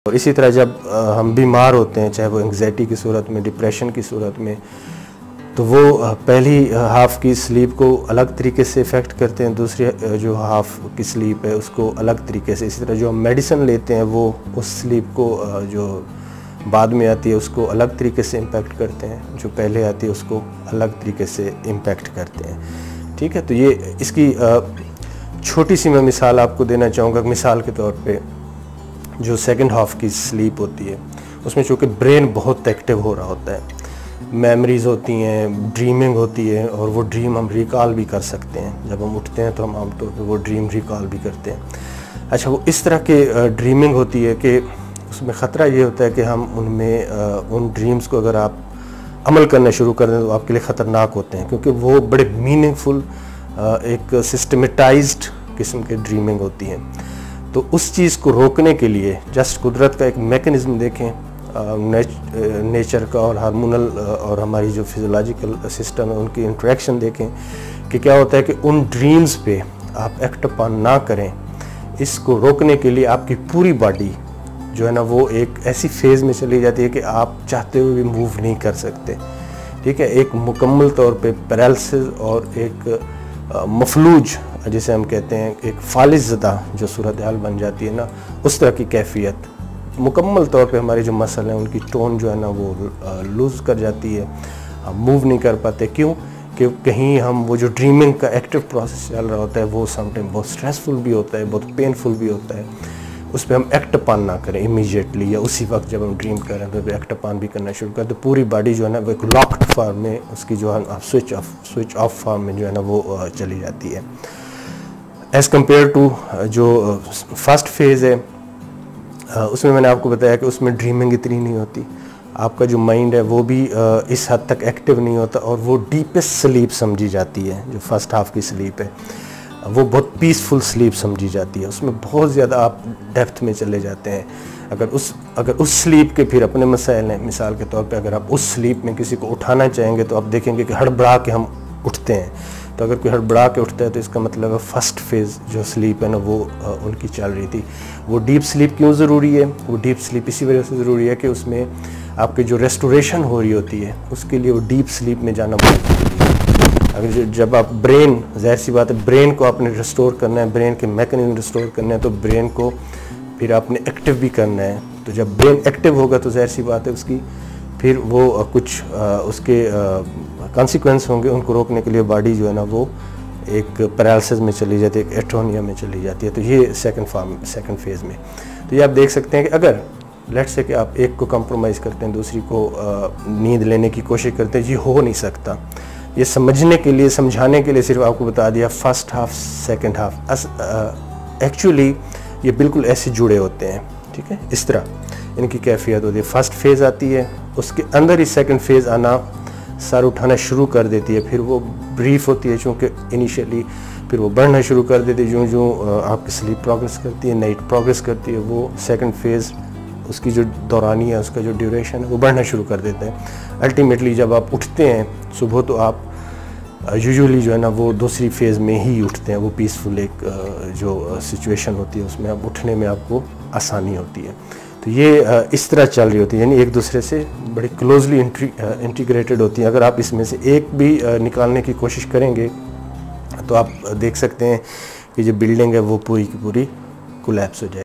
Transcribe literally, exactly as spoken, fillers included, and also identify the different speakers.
Speaker 1: और इसी तरह जब हम बीमार होते हैं, चाहे वो एंग्जाइटी की सूरत में, डिप्रेशन की सूरत में, तो वो पहली हाफ़ की स्लीप को अलग तरीके से इफ़ेक्ट करते हैं, दूसरी जो हाफ़ की स्लीप है उसको अलग तरीके से। इसी तरह जो हम मेडिसिन लेते हैं वो उस स्लीप को जो बाद में आती है उसको अलग तरीके से इम्पेक्ट करते हैं, जो पहले आती है उसको अलग तरीके से इम्पेक्ट करते हैं। ठीक है, तो ये इसकी छोटी सी मैं मिसाल आपको देना चाहूँगा। मिसाल के तौर पे जो सेकंड हाफ़ की स्लीप होती है उसमें चूँकि ब्रेन बहुत एक्टिव हो रहा होता है, मेमोरीज़ होती हैं, ड्रीमिंग होती है, और वो ड्रीम हम रिकॉल भी कर सकते हैं। जब हम उठते हैं तो हम आमतौर पर वो ड्रीम रिकॉल भी करते हैं। अच्छा, वो इस तरह के ड्रीमिंग होती है कि उसमें ख़तरा ये होता है कि हम उनमें उन ड्रीम्स को अगर आप अमल करना शुरू कर दें तो आपके लिए ख़तरनाक होते हैं, क्योंकि वो बड़े मीनिंगफुल एक सिस्टमेटाइज्ड किस्म की ड्रीमिंग होती है। तो उस चीज़ को रोकने के लिए जस्ट कुदरत का एक मैकेनिज़्म देखें, नेच, नेचर का और हार्मोनल और हमारी जो फिजियोलॉजिकल सिस्टम है उनकी इंटरेक्शन देखें कि क्या होता है कि उन ड्रीम्स पे आप एक्ट अपॉन ना करें। इसको रोकने के लिए आपकी पूरी बॉडी जो है ना वो एक ऐसी फेज़ में चली जाती है कि आप चाहते हुए भी मूव नहीं कर सकते। ठीक है, एक मुकम्मल तौर पे पैरालिसिस और एक मफलूज जिसे हम कहते हैं, एक फालिज़दा जो सूरत हाल बन जाती है ना, उस तरह की कैफियत मुकम्मल तौर पे हमारे जो मसल हैं उनकी टोन जो है ना वो लूज़ कर जाती है, हम मूव नहीं कर पाते। क्यों? कि कहीं हम वो जो ड्रीमिंग का एक्टिव प्रोसेस चल रहा होता है वो समटाइम बहुत स्ट्रेसफुल भी होता है, बहुत पेनफुल भी होता है, उस पर हम एक्ट अपान ना करें इमीडिएटली, या उसी वक्त जब हम ड्रीम कर रहे हैं तो एक्ट अपान भी करना शुरू करें, तो पूरी बॉडी जो है ना वो एक लॉक्ड फॉर्म में उसकी जो है switch off switch off form में जो है ना वो चली जाती है। एज़ कम्पेयर टू जो फर्स्ट फेज़ है उसमें मैंने आपको बताया कि उसमें ड्रीमिंग इतनी नहीं होती, आपका जो माइंड है वो भी इस हद तक एक्टिव नहीं होता, और वो डीपेस्ट स्लीप समझी जाती है। जो फर्स्ट हाफ की स्लीप है वो बहुत पीसफुल स्लीप समझी जाती है, उसमें बहुत ज़्यादा आप डेप्थ में चले जाते हैं। अगर उस अगर उस स्लीप के फिर अपने मसाइल हैं, मिसाल के तौर पे अगर आप उस स्लीप में किसी को उठाना चाहेंगे तो आप देखेंगे कि हड़बड़ा के हम उठते हैं। तो अगर कोई हड़बड़ा के उठता है तो इसका मतलब है फर्स्ट फेज़ जो स्लीप है ना वो उनकी चल रही थी। वो डीप स्लीप क्यों ज़रूरी है? वो डीप स्लीप इसी वजह से ज़रूरी है कि उसमें आपकी जो रेस्टोरेशन हो रही होती है उसके लिए वो डीप स्लीप में जाना बहुत ज़रूरी है। अगर जब आप ब्रेन, ज़ाहिर सी बात है ब्रेन को आपने रिस्टोर करना है, ब्रेन के मैकेनिज्म रिस्टोर करना है, तो ब्रेन को फिर आपने एक्टिव भी करना है। तो जब ब्रेन एक्टिव होगा तो ज़ाहिर सी बात है उसकी फिर वो कुछ उसके कॉन्सिक्वेंस होंगे, उनको रोकने के लिए बॉडी जो है ना वो एक पैरालिसिस में चली जाती है, एक एटोनिया में चली जाती है। तो ये सेकंड फॉर्म सेकंड फेज़ में तो ये आप देख सकते हैं कि अगर लेट्स से कि आप एक को कंप्रोमाइज़ करते हैं, दूसरी को नींद लेने की कोशिश करते हैं, ये हो नहीं सकता। ये समझने के लिए, समझाने के लिए सिर्फ आपको बता दिया first half second half. Actually ये बिल्कुल ऐसे जुड़े होते हैं। ठीक है, इस तरह इनकी कैफियत होती है। फर्स्ट फेज़ आती है, उसके अंदर ही सेकंड फेज़ आना सर उठाना शुरू कर देती है, फिर वो ब्रीफ होती है चूँकि इनिशियली, फिर वो बढ़ना शुरू कर देती है। जो जो आपकी स्लीप प्रोग्रेस करती है, नाइट प्रोग्रेस करती है, वो सेकंड फेज़ उसकी जो दौरानी है, उसका जो ड्यूरेशन है वो बढ़ना शुरू कर देते हैं। अल्टीमेटली जब आप उठते हैं सुबह तो आप यूजुअली जो है ना वो दूसरी फेज़ में ही उठते हैं। वो पीसफुल एक जो सिचुएशन होती है उसमें आप उठने में आपको आसानी होती है। तो ये इस तरह चल रही होती है, यानी एक दूसरे से बड़ी क्लोजली इंटीग्रेटेड होती हैं। अगर आप इसमें से एक भी निकालने की कोशिश करेंगे तो आप देख सकते हैं कि जो बिल्डिंग है वो पूरी की पूरी कोलैप्स हो जाएगी।